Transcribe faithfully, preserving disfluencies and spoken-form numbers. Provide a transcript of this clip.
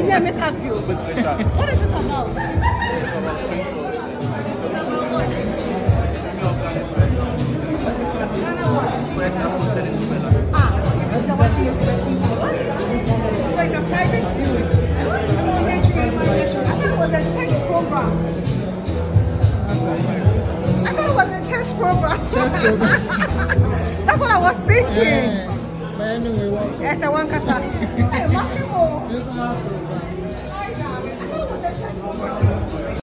Yeah, make up you. What is it about? Ah, so it's a private viewing. I thought it was a church program. I thought it was a church program. Church program. That's what I was thinking. Yeah. But anyway, what? Yes, I want Kasa. Hey, Matthew. Yes, I have program. I thought it was a church program.